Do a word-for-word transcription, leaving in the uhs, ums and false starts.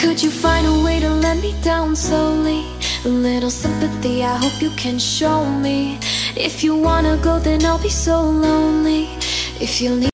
Could you find a way to let me down slowly? A little sympathy, I hope you can show me. If you wanna go, then I'll be so lonely. If you leave